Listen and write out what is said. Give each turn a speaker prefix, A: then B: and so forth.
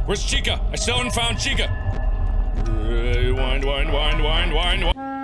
A: Where's Chica? I still haven't found Chica. Wind.